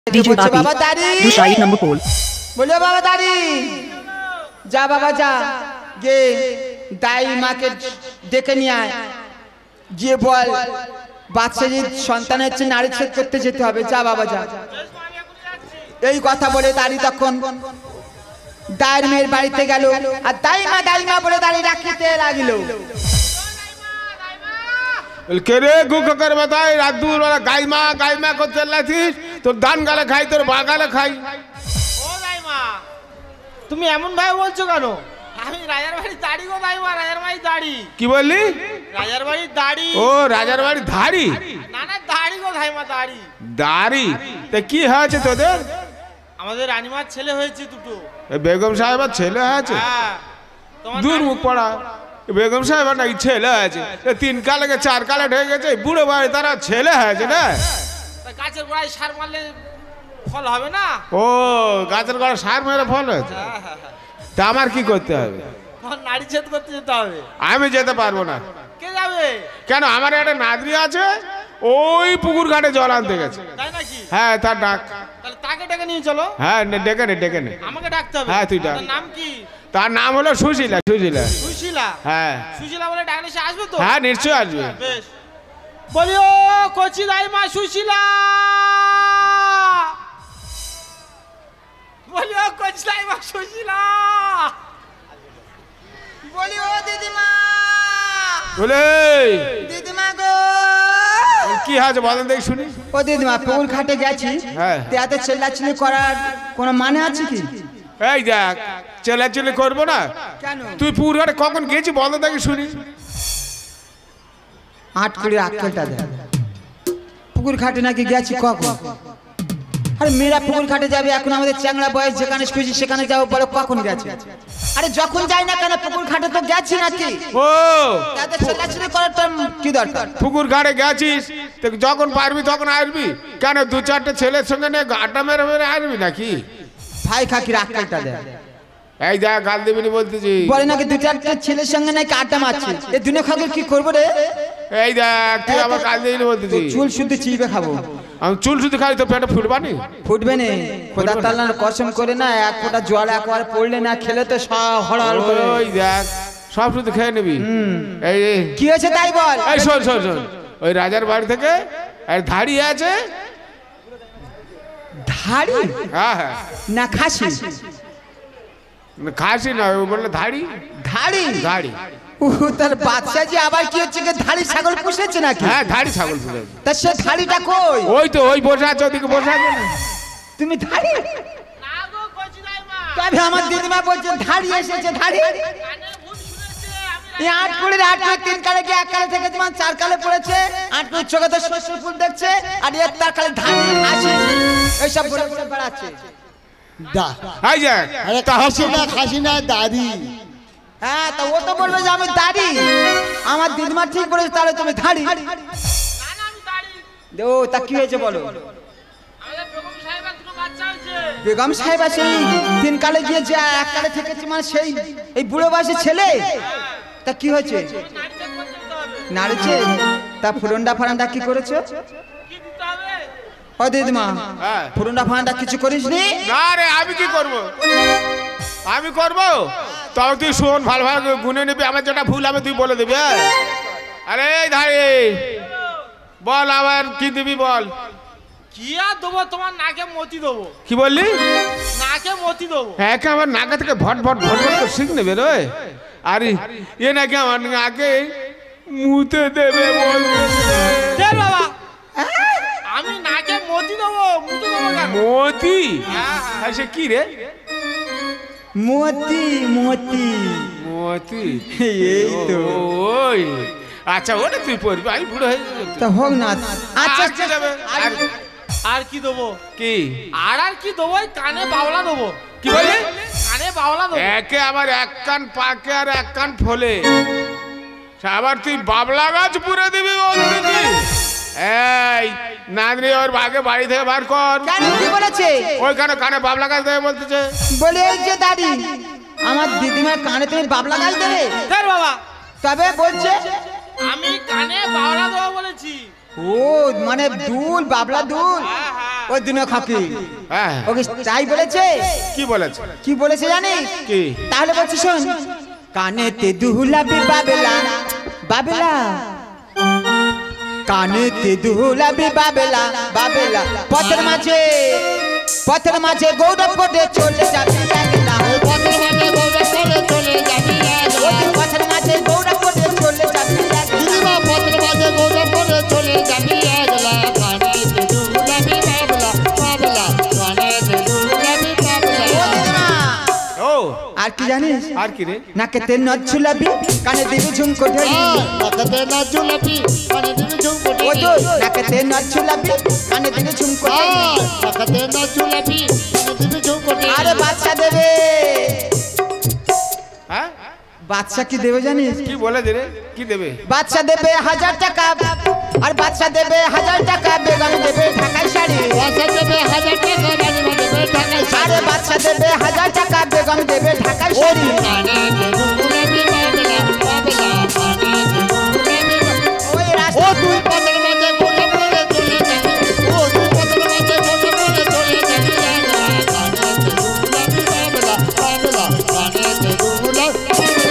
DJ Baba Dari, do side number 4. बोलो बाबा दादी जा बाबा जा ये दाई माँ के देखे नहीं आए ये बोल बात से ये संतान है नारी छेद करते जेते होगे जा बाबा जा यही कथा बोले दादी तक कौन दाई मेरे बाड़ी ते गलो आ दाई माँ बोले दादी रखी ते लागी लो केरे गुक कर बताए रात दूर वाला गाय माँ को चल रही थी तो दान गाले खाई तो बागाले खाई তুমি এমন ভাবে বলছো কেন আমি রাজার বাড়ি দাড়ি গো ভাই মা রাজার বাড়ি দাড়ি কি বললি রাজার বাড়ি দাড়ি ও রাজার বাড়ি ধাড়ি না না দাড়ি গো ভাই মা দাড়ি দাড়ি তে কি হয়েছে তোদের আমাদের রানীমার ছেলে হয়েছে দুটো বেগম সাহেবের ছেলে হয়েছে হ্যাঁ তোমার দূর মুখ পড়া বেগম সাহেবের নাকি ছেলে হয়েছে তিন কালে কে চার কালে ঢেকে গেছে বুড়ো ভাই তারা ছেলে হয়েছে না গাছের গোড়ায় সার মারলে ফল হবে না ও গাছের গোড়ায় সার মেরে ফল হয়েছে তা আমার কি করতে হবে নারী ছেদ করতে যেতে হবে আমি যেতে পারবো না কে যাবে কেন আমার একটা নাতনি আছে ওই পুকুর ঘাটে জল আনতে গেছে তাই নাকি হ্যাঁ তার ডাক তাহলে তাকে ডেকে নিয়ে চলো হ্যাঁ ডেকে নে আমাকে ডাকতে হবে হ্যাঁ তুই ডাক তার নাম কি তার নাম হলো সুশীলা সুশীলা হ্যাঁ সুশীলা বলে ডাকলে সে আসবে তো হ্যাঁ নিশ্চয়ই আসবে বেশ বলিও কচি দাই মা সুশীলা বলিও কচি দাই মা সুশীলা बोलियो दीदीमा বলে दीदीमा गो কি হয়েছে বলেন দেখি শুনি ও দিদিমা পুকুর ঘাটে গেছি হ্যাঁ তেয়াতে চেল্লাচিল্লি করার কোনো মানে আছে কি এই দেখ চেলাচেলি করবো না কেন তুই পুকুর ঘাটে কখন গেছি বলো দেখি শুনি আট করে আক্কেলটা দে পুকুর ঘাটে নাকি গেছি কখন আরে মেয়েরা পুকুর ঘাটে যাবে এখন আমাদের চ্যাংড়া বয়স যেখানে খুশি সেখানে যাবো বলো কখন গেছে আরে যখন যাই না কেন পুকুর ঘাটে তো গেছি নাকি ও তাদের চেল্লাচিল্লি করার তো কি দরকার পুকুর ঘাটে গেছিস তো যখন পারবি তখন আসবি কেন দু চারটে ছেলের সঙ্গে নিয়ে গাটা মেরে মেরে আসবি নাকি ভাই খাকির আক্কেলটা দে এই দেখ গাল দিবিনি বলতেছি বলে নাকি দু চারটে ছেলের সঙ্গে নাকি আড্ডা মারছে এ দুনিয়া খাকে কি করবো রে এই দেখ তুই আবার গাল দিবিনি বলতেছি চুল শুদ্ধ চিবে খাবো আমি চুল শুধু খাই তো পেটে ফুটবানি ফুটবে না খোদা তাআলার কসম করে না এক ফোঁটা জল একবার পড়লে না খেলে তো হড়াল করে ওই দেখ সব শুধু খেয়ে নিবি এই কি হয়েছে তাই বল এই শোন ওই রাজার বাড়ি থেকে আর ধাড়ি আছে ধাড়ি হ্যাঁ না খাসি খাসি না ও বললে ধাড়ি ধাড়ি তার বাচ্চা যে আবার কি হচ্ছে ধাড়ি ছাগল পুষেছে নাকি হ্যাঁ ধাড়ি ছাগল পুষেছে তা সে ধাড়িটা কই ওই তো ওই বসে আছে ওদিকে বসে আছে তুমি ধাড়ি না গো কচি দাই মা তবে আমার দিদিমা বলছে ধাড়ি এসেছে ধাড়ি কানে ভূত শুনেছে আমি এই আট করে তিন কালে কি এক কালে থেকে তোমার চার কালে পড়েছে আট করে চোখে তো শস্য ফুল দেখছে আর এর তার কালে ধাড়ি আসে এইসব বলে বলে বেড়াচ্ছে এই যে আরে খাসি না দাড়ি হ্যাঁ তা ও তো বলবে যে আমি দাড়ি আমার দিদিমা ঠিক বলেছে তাহলে তুমি ধাড়ি না না আমি দাড়ি ও তা কি হয়েছে বলো আমাদের বেগম সাহেবের দুটো বাচ্চা হয়েছে বেগম সাহেব সেই তিন কালে গিয়ে যে এক কালে থেকেছে মানে সেই এই বুড়ো বয়সের ছেলে তা কি হয়েছে নারী ছেদ করতে যেতে হবে নাড়েছে তা ফুরন্ডা কি করেছো কি দিতে হবে ও দিদিমা হ্যাঁ ফুরন্ডা কিছু করিস নি না রে আমি কি করব তবে তুই শোন ভালো গুনে নিবি আমার যেটা ভুল হবে তুই বলে দিবি আরে ধাড়ি বল আবার কি দিবি বল কি আর দেবো তোমার নাকে মতি দেবো কি বললি নাকে মতি দেবো হ্যাঁ আমার নাকা থেকে ভট করে শিখ নেবে রে আরে এ নাকি আমার আগে মুতে দেবে দে বাবা আমি নাকে মতি দেবো মুতে দেবো কেন মতি হ্যাঁ সে কি রে মতি এই তো ওই আচ্ছা ওটা তুই পড়বি আমি বুড়ো হয়ে যাবো তা হোক না আচ্ছা আচ্ছা যাবে আর কি দেবো কি আর কি দেবো কানে বাওলা দেবো কি বলি কানে বাওলা দেবো একে আবার এক কান পাকে আর এক কান ফলে আবার তুই বাবলা গাছ পুরে দিবি এই নাগরি ওর ভাগে বাড়ি থেকে বার কর কেন কি বলেছে ওইখানে কানে বাবলা গাছ দেবে বলতেছে বলে এই যে দাদি আমার দিদিমার কানে তুমি বাবলা গাছ দেবে দেখ বাবা তবে বলছে আমি কানে বাওলা দেবো বলেছি ও মানে দুল বাবলা দুল হ্যাঁ ওই দিনও খাকি হ্যাঁ ওকে তাই বলেছে কি বলেছে কি বলেছে জানিস কি তাহলে বলছি শোন কানেতে দুলাবি বাবেলা বাবেলা কানেতে দুলাবি বাবেলা বাবেলা পথের মাঝে গৌরব করে চলে যাবি একলা পথের মাঝে গৌরব করে চলে যাবি ওই পথের মাঝে গৌরব করে চলে যাবি একলা দিদিমা পথের মাঝে গৌরব করে চলে যাবি একলা কানেতে দুলাবি বাবলা বাবলা কানেতে দুলাবি বাবলা ও দিদিমা ও আর কি জানিস আর কি রে নাকেতে নথ ঝুলাবি কানে দিবি ঝুমকো ধরি নাকেতে না ঝুলাবি কানে দিবি ঝুমকো ও ধরি তো নাকেতে নথ ঝুলাবি কানে দিবি ঝুমকো ধরি নাকেতে না ঝুলাবি কানে দিবি ঝুমকো ধরি আরে বাচ্চা দেবে হ্যাঁ বাচ্চা কি দেবে জানিস কি বলে রে কি দেবে বাচ্চা দেবে 1000 টাকা আর বাচ্চা দেবে 1000 টাকা বেগম দেবে ঢাকাই শাড়ি বাচ্চা দেবে 1000 টাকা রানী দেবে ঢাকাই শাড়ি আরে বাচ্চা দেবে 1000 টাকা বেগম দেবে ঢাকাই শাড়ি কানেতে দুলাবি বাবলা বাবলা কানেতে দুলাবি ওই ও রাস্তা তুই পথের মাঝে গৌরব করে চলে যাবি ও তুই পথের মাঝে গৌরব করে চলে যাবি কানেতে দুলাবি বাবলা বাবলা কানেতে দুলাবি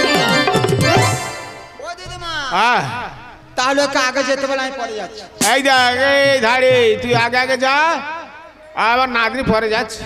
ও দিদিমা হ্যাঁ তাহলে ওকে আগে যেতে বলে আমি পরে যাচ্ছি এই দেখ এই ধারে তুই আগে আগে যা আবার নাতনি পরে যাচ্ছে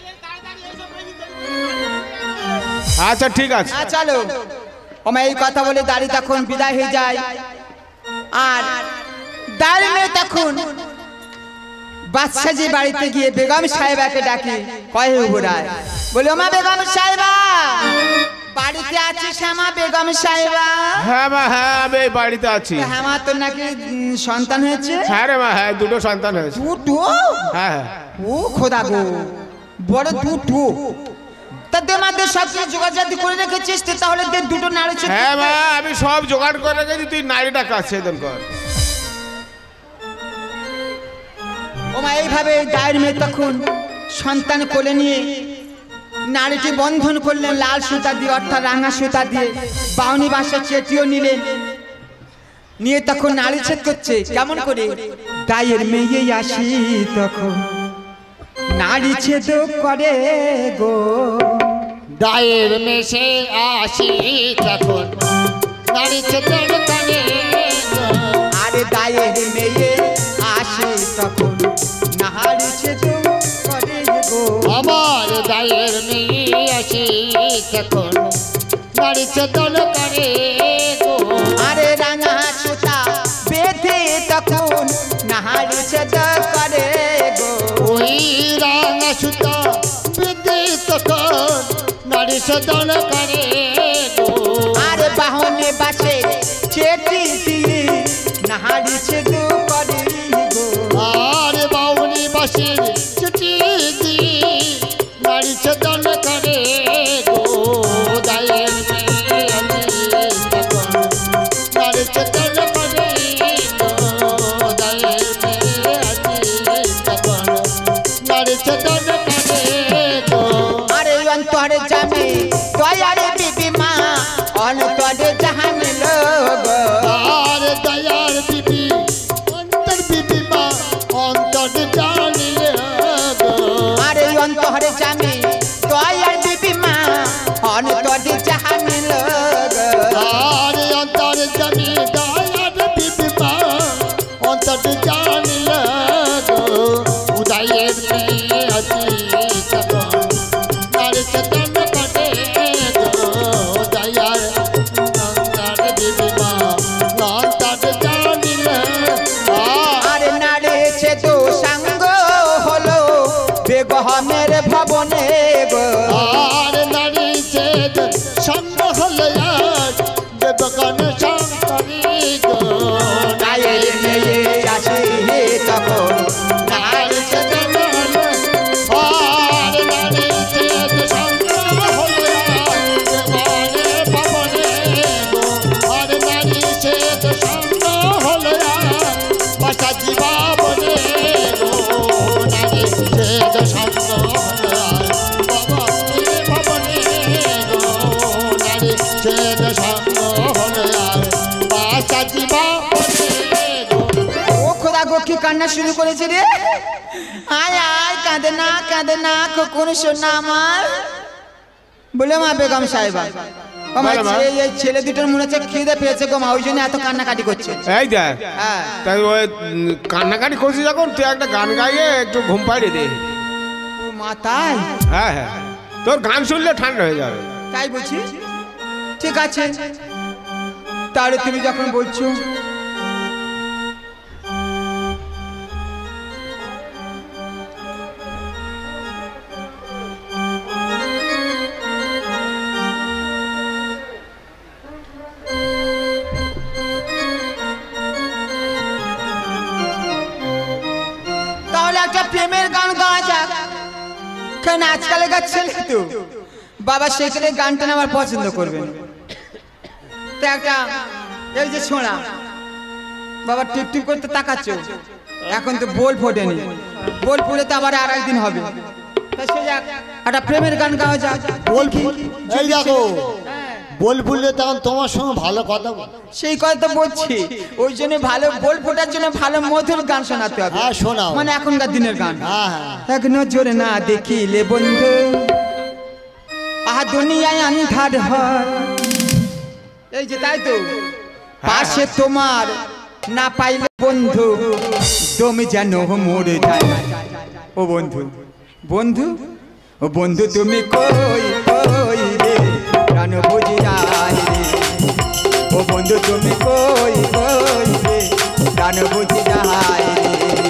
আচ্ছা ঠিক আছে হ্যাঁ চলো ওমা এই কথা বলে দাড়ি তখন বিদায় হয়ে যায় আর দাড়ি মেয়ে তখন বাদশাজি বাড়িতে গিয়ে বেগম সাহেবাকে ডাকে কয়ে উবরায় বলে ওমা বেগম সাহেবা বাড়িতে আছিস শ্যামা বেগম সাহেবা হ্যাঁ মা হ্যাঁ আমি এই বাড়িতে আছি হ্যাঁ মা তোর নাকি সন্তান হয়েছে হ্যাঁ রে মা হ্যাঁ দুটো সন্তান হয়েছে দুটো হ্যাঁ হ্যাঁ ও খোদা গো বড় দুটো তা দে মাদের সব কিছু যোগাযোগ করে রেখেছিস তুই তাহলে দে দুটো নাড়ি ছিল হ্যাঁ মা আমি সব জোগাড় করে রেখেছি তুই নারীটা কাজ ছেদন কর ওমা এইভাবে গায়ের মেয়ে তখন সন্তান কোলে নিয়ে নারীটি বন্ধন করলেন লাল সুতা দিয়ে অর্থাৎ রাঙা সুতা দিয়ে বাউনি বাসা চেটিও নিলেন নিয়ে তখন নারী ছেদ করছে কেমন করে গায়ের মেয়ে আসি তখন নারী ছেদ করে গো দায়ের মেশে আসি তখন নারী ছেদন করে আরে গায়ের মেয়ে আসি তখন নারী ছেদ করে গো আমার দায়ের মেয়ে আসি তখন নারী ছেদন করে গো আরে রাঙা সুতা বেঁধে তখন নারী ছেদ করে গো ওই রাঙা সুতা বেঁধে তখন নারী ছেদন করে গো আরে বাহনে বাসে চেটি দিয়ে নারী ছেদ করে গো আর বাউনি বাসির চিঠি দিয়ে নারী ছেদন করে গো দায়ের মেয়ে আসি তখন নারী ছেদন করে গো দায়ের মেয়ে আসি তখন নারী ছেদন করে গো আরে অন্তরে জামে দয়ারে বিবি মা অন্তরে জাহান লোগ আর দয়ার বিবি অন্তর বিবি মা অন্তর জানিলে গো আরে অন্তরে জামে দয়ার বিবি মা অন্তরে জাহান লোগ আর অন্তর জানি দয়ার বিবি মা অন্তর জানিলে গো উদয়ের মেয়ে আসি তখন নারী ছেদন করে গো দয়ার অন্তর বিবি মা অন্তর জানিলে আর নারী ছেদ সাঙ্গ হলো বেগমের ভবনে গো আর নারী ছেদ সঙ্গ হলে আর দেবগণ শঙ্করী গো গায়ের মেয়ে আসি তখন নারী ছেদন হলে আর নারী ছেদ সঙ্গ হলে আর দেবগণের ভবনে গো আর নারী ছেদ সঙ্গ হলে আর বাসা জীবা বনে গো নারী ছেদ সঙ্গ হলে আর ভবনে ভবনে গো নারী ছেদ সঙ্গ হলে আর বাসা জীবা বনে গো ও খোদা গো কি কান্না শুরু করেছে রে আয় কাঁদে না কখন শোনা আমার বলে মা বেগম সাহেবা এই ছেলে দুটোর মনে হচ্ছে খিদে পেয়েছে গো মা, ওই জন্য এত কান্নাকাটি করছে। এই দেখ তাই ওই কান্নাকাটি করছিস যখন তুই একটা গান গাইয়ে একটু ঘুম পাড়িয়ে দে। ও মা তাই? হ্যাঁ হ্যাঁ, তোর গান শুনলে ঠান্ডা হয়ে যাবে। তাই বলছি, ঠিক আছে তাহলে তুমি যখন বলছো। একটা প্রেমের গান গাওয়া যাক, কারণ আজকালকার ছেলে তো বাবা সেখানে গানটা আমার পছন্দ করবে। তো একটা এই যে ছোঁড়া বাবা টিপ টিপ করতে তাকাচ্ছ, এখন তো বল ফোটেনি, বল ফুলে তো আবার আর একদিন হবে। একটা প্রেমের গান গাওয়া যাক। বল ফুল এই দেখো বল ফুললে তখন তোমার সঙ্গে ভালো কথা সেই কথা বলছি, ওই জন্য ভালো বল ফোটার জন্য ভালো মধুর গান শোনাতে হবে। হ্যাঁ শোনাও, মানে এখনকার দিনের গান। হ্যাঁ এক নজরে না দেখিলে বন্ধু আহা দুনিয়ায় আন্ধার হয়, এই যে তাই তো পাশে তোমার না পাইলে বন্ধু তুমি যেন মরে যায়। ও বন্ধু বন্ধু ও বন্ধু তুমি কই কই রে প্রাণ বুঝি যায় রে, ও বন্ধু তুমি কই কই রে প্রাণ বুঝি যায় রে।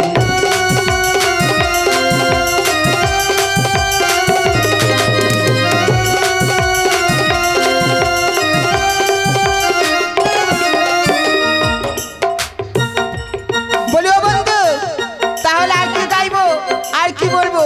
বলিও বন্ধু তাহলে আর কি গাইবো আর কি বলবো।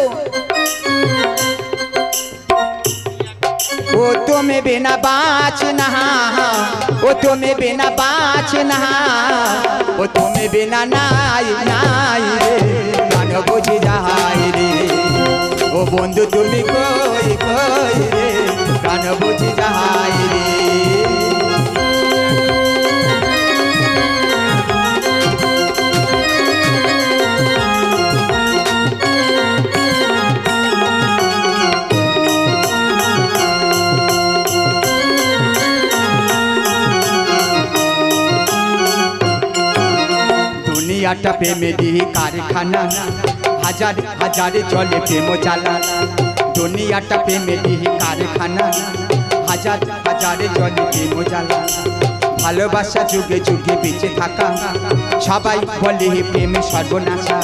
वो तुम्हें बिना बाँचना, वो तुम्हें बिना बाँचना, वो तुम्हें बिना नाई नाई रे गान बुझी जाए रे, ओ बंधु तुम्हें कोई कोई रे गान बुझी जाए रे। দুনিয়াটা প্রেমেরই কারখানা, হাজার হাজারে চলে প্রেম জ্বালা, দুনিয়াটা প্রেমেরই কারখানা, হাজার হাজারে চলে প্রেম জ্বালা। ভালোবাসা যুগে যুগে বেঁচে থাকা, সবাই বলে প্রেম সর্বনাশা।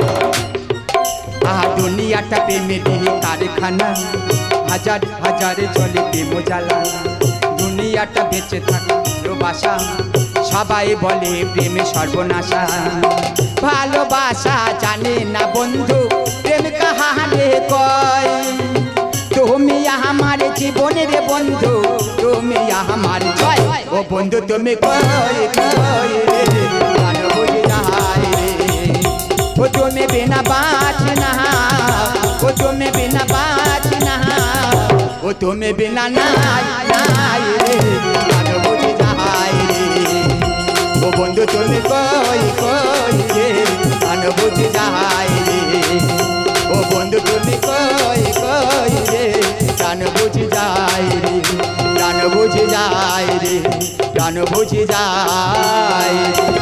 আহা দুনিয়াটা প্রেমেরই কারখানা, হাজার হাজারে চলে প্রেম জ্বালা, দুনিয়াটা বেঁচে থাকা ভালোবাসা, সবাই বলে প্রেমে সর্বনাশা। ভালোবাসা জানে না বন্ধু প্রেম কাহারে কয়, তুমি আমার জীবনের বন্ধু, তুমি আমার জয়। ও বন্ধু তুমি কই কই রে গান বুঝি যায় রে, ও তুমি বিনা বাঁচনা, ও তুমি বিনা বাঁচনা, ও তুমি বিনা নাই নাই রে গান বুঝি যায় রে, ও বন্ধু তুমি কই কই রে গান বুঝি যায় রে, ও বন্ধু তুমি কই কই রে গান বুঝি যায় রে, গান বুঝি যায় রে, গান বুঝি যায়।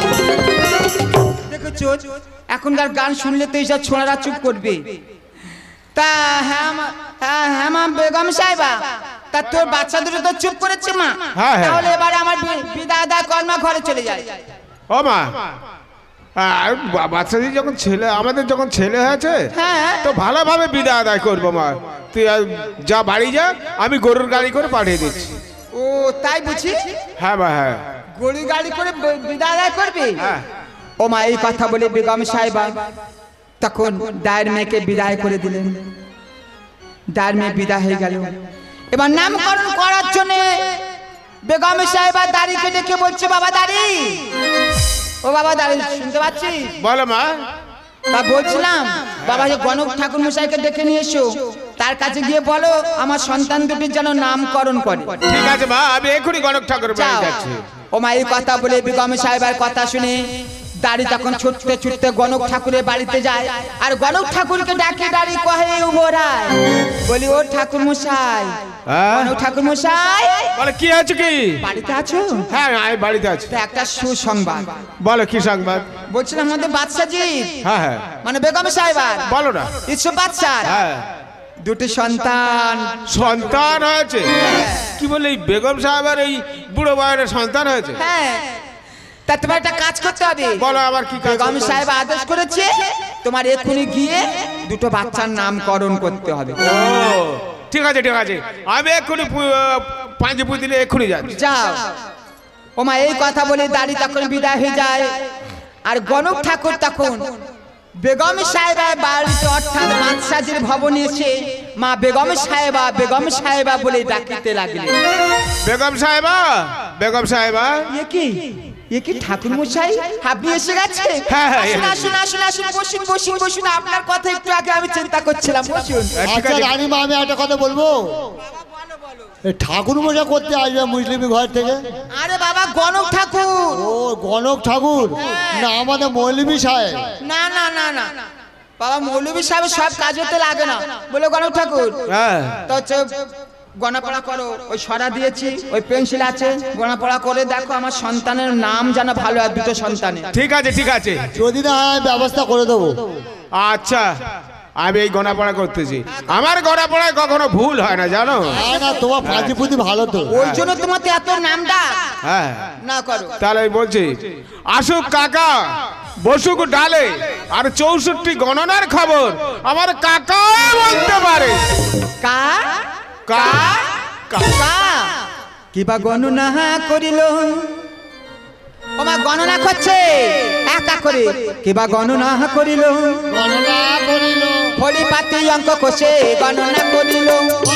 দেখো এখনকার গান শুনলে তো এইসব ছোড়ারা চুপ করবে। তা হ্যাঁ হ্যাঁ মা বেগম সাহেবা, তা তোর বাচ্চা দুটো তো চুপ করেছে মা, তাহলে এবারে আমার বিদায় দা কর্মা ঘরে চলে যায়। ও মা বাচ্চাদের যখন ছেলে আমাদের যখন ছেলে হয়েছে তো ভালোভাবে বিদায় আদায় করবো মা, তুই যা বাড়ি যা, আমি গরুর গাড়ি করে পাঠিয়ে দিচ্ছি। ও তাই বুঝি? হ্যাঁ মা হ্যাঁ, গরুর গাড়ি করে বিদায় আদায় করবি? ও মা এই কথা বলে বেগম সাহেবা তখন দায়ের মেয়েকে বিদায় করে দিলেন। দায়ের মেয়ে বিদায় হয়ে গেল। এবার নামকরণ করার জন্য বেগম সাহেবা দাড়িকে ডেকে বলছে, বাবা দাড়ি, ও বাবা দাড়ি শুনতে পাচ্ছিস? বলো মা। তা বলছিলাম বাবা যে গণক ঠাকুর মশাইকে ডেকে নিয়ে এসো, তার কাছে গিয়ে বলো আমার সন্তান দুটির যেন নামকরণ করে। ঠিক আছে মা, আমি এখনই গণক ঠাকুর বাড়ি যাচ্ছি। ও মা এই কথা বলে বেগম সাহেবের কথা শুনে দাড়ি তখন ছুটতে ছুটতে গণক ঠাকুরের বাড়িতে যায় আর গণক ঠাকুরকে ডাকে দাড়ি কহে উভরায় বলি ও ঠাকুর মশাই গণক ঠাকুর মশাই বলে কি আছে কি বাড়িতে আছো? হ্যাঁ আমি বাড়িতে আছি। তো একটা সুসংবাদ বলো কি সংবাদ? বলছিলাম আমাদের বাদশাজি হ্যাঁ হ্যাঁ মানে বেগম সাহেবার বলো না। ইসু বাদশার হ্যাঁ দুটি সন্তান সন্তান হয়েছে? কি বলে এই বেগম সাহেবের এই বুড়ো বয়সের সন্তান হয়েছে? হ্যাঁ তা তোমার একটা কাজ করতে হবে। বলো আবার কি কাজ? বেগম সাহেব আদেশ করেছে তোমার এক্ষুনি গিয়ে দুটো বাচ্চার নামকরণ করতে হবে। ও ঠিক আছে ঠিক আছে, আমি এক্ষুনি পাঁচে দিলে এক্ষুনি যাচ্ছি। যাও। ওমা এই কথা বলে দাড়ি তখন বিদায় হয়ে যায় আর গণক ঠাকুর তখন বেগম সাহেবের বাড়িতে অর্থাৎ বাদশাহীর ভবনে এসে মা বেগম সাহেবা বলে ডাকিতে লাগলেন। বেগম সাহেবা, বেগম সাহেবা। এ কি ঠাকুর মশাই আপনি এসে গেছেন? হ্যাঁ, হ্যাঁ, আসুন আসুন আসুন আসুন, বসুন বসুন বসুন, আপনার কথা একটু আগে আমি চিন্তা করছিলাম, বসুন। ঠিক আচ্ছা আছে। রানীমা আমি একটা কথা বলবো, এই ঠাকুর মশা করতে আসবে মুসলিমি ঘর থেকে? আরে বাবা গণক ঠাকুর। ও গণক ঠাকুর না আমাদের মৌলভী সাহেব? না না না না বাবা, মৌলভী সাহেব সব কাজেতে লাগে না, বলে গণক ঠাকুর। হ্যাঁ তো হচ্ছে গণাপড়া করো, ওই সরা দিয়েছি, ওই পেন্সিল আছে, গণাপড়া করে দেখো আমার সন্তানের নাম যেন ভালো হয়, দুটো সন্তানের। ঠিক আছে ঠিক আছে, যদি না হয় ব্যবস্থা করে দেবো। আচ্ছা আমি এই গণাপড়া করতেছি, আমার গণাপড়ায় কখনো ভুল হয় না জানো। না তোমার ফাঁজি ভালো তো, ওই জন্য তোমাকে এত নামটা হ্যাঁ না করো। তাহলে আমি বলছি আসুক কাকা বসুক ডালে, আর 64 গণনার খবর আমার কাকা বলতে পারে। কা কা কা কিবা গণনা করিল, ওমা গণনা করছে একা করে, কিবা গণনা করিল, গণনা করিল, ফলি পাতি অঙ্ক কষে গণনা করিল,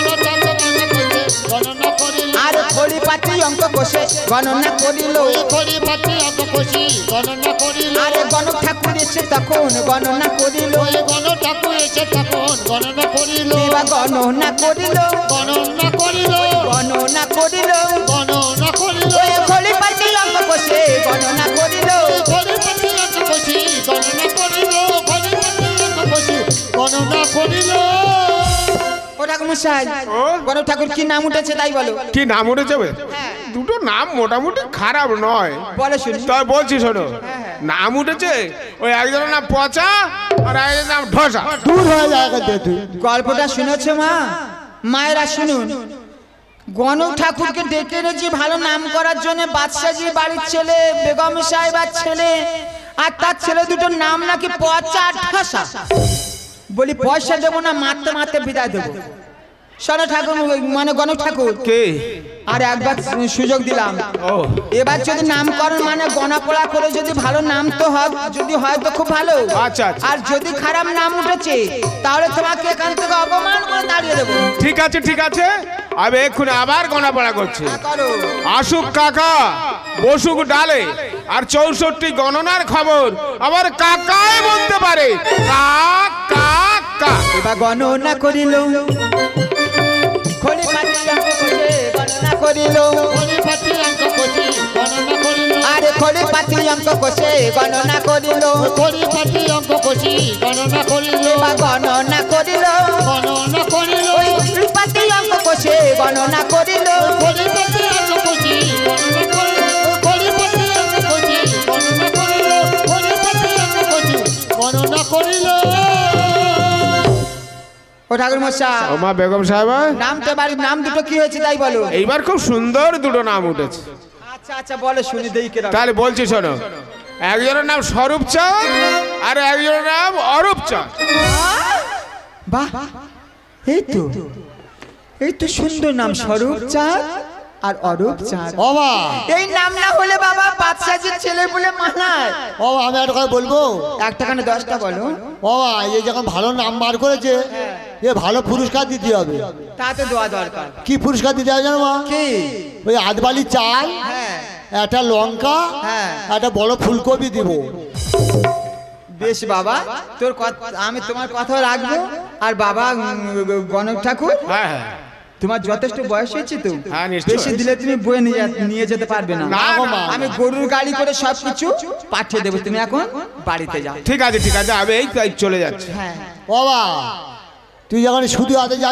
গণনা করিল, আর ফলি পাতি অঙ্ক কষে গণনা করিল, পরিপাটি অঙ্ক কষি গণনা করিল, আর গণক ঠাকুর এসে তখন গণনা করিল, ওই গণ ঠাকুর এসে তখন গণনা করিল, কিবা গণনা করিল, গণনা করিল, গণনা করিল, গণনা করিল, ওই ফলি পাতি অঙ্ক কষে গণনা করিল, পরিপাটি অঙ্ক কষি গণনা করিল, পরিপাটি অঙ্ক কষি গণনা করিল। ও ঠাকুর মশাই, ও? গণক ঠাকুর কি নাম উঠেছে তাই বলো। কি নাম উঠে যাবে? দুটো নাম মোটামুটি খারাপ নয়, বলো শুনি। তাই বলছি শোনো, নাম উঠেছে ওই একজনের নাম পচা আর একজনের নাম ঢোসা। দূর হয়ে যায় এখান থেকে তুই। গল্পটা শুনেছো মা? মায়েরা শুনুন, গণক ঠাকুরকে ডেকে এনেছি ভালো নাম করার জন্য, বাদশাহীর বাড়ির ছেলে বেগম সাহেবার ছেলে আর তার ছেলে দুটোর নাম নাকি পচা আর ঠাসা। বলি পয়সা দেবো না, মারতে মারতে বিদায় দেবো। শোনো ঠাকুর মানে গণক ঠাকুর, কে? আর একবার সুযোগ দিলাম, ও এবার যদি নামকরণ মানে গণাপড়া করে যদি ভালো নাম তো হয়, যদি হয় তো খুব ভালো। আচ্ছা, আচ্ছা। আর যদি খারাপ নাম উঠেছে তাহলে তোমাকে এখান থেকে অপমান করে তাড়িয়ে দেবো। ঠিক আছে ঠিক আছে, আমি এক্ষুনি আবার গণাপড়া করছি। করো। আসুক কাকা বসুক ডালে, আর 64 গণনার খবর আমার কাকাই বলতে পারে। কাক কাক কাক। এবার গণনা করিল, খড়ি পাটি অঙ্ক কষে গণনা করিল, পরিপাটি অঙ্ক কষি গণনা করিল, আরে খড়ি পাটি অঙ্ক কষে গণনা করিল, পরিপাটি অঙ্ক কষি গণনা করিল, এবার গণনা করিল, গণনা করিল, ওই খড়ি পাটি অঙ্ক কষে গণনা করিল, পরিপাটি অঙ্ক কষি গণনা করিল, পরিপাটি অঙ্ক কষি গণনা করিল, পরিপাটি অঙ্ক কষি গণনা করিল। ও ঠাকুর মশাই, ও মা বেগম সাহেবা, নাম তো বাড়ির নাম দুটো কি হয়েছে তাই বলো। এইবার খুব সুন্দর দুটো নাম উঠেছে। আচ্ছা আচ্ছা বলো শুনি দেই কেন। তাহলে বলছি শোনো, একজনের নাম স্বরূপ চাঁদ আর একজনের নাম অরূপ চাঁদ। বাহ, এই তো সুন্দর নাম, স্বরূপ চাঁদ আর অরূপ চাঁদ। বাবা এই নাম না হলে বাবা বাদশাহীর ছেলে বলে মানায়। বাবা আমি একটা কথা বলবো, একটা কানে 10টা বলো। বাবা এই যখন ভালো নাম বার করেছে এ ভালো পুরস্কার দিতে হবে। তাতে দোয়া দরকার। কি পুরস্কার দিতে হবে জানো মা? কি? ওই আধবালি চাল, হ্যাঁ একটা লঙ্কা, হ্যাঁ। একটা বড় ফুলকপি দিব। বেশ বাবা, তোর কথা আমি তোমার কথা রাখবো। আর বাবা গণক ঠাকুর হ্যাঁ হ্যাঁ তোমার যথেষ্ট বয়স হয়েছে তো, হ্যাঁ, নিশ্চয়ই। বেশি দিলে তুমি বয়ে নিয়ে যেতে পারবে না। না, না, আমি গরুর গাড়ি করে সবকিছু পাঠিয়ে দেবো, তুমি এখন বাড়িতে যাও। ঠিক আছে, ঠিক আছে, আমি এই তাই চলে যাচ্ছি। হ্যাঁ বাবা তুই যখন শুধু হাতে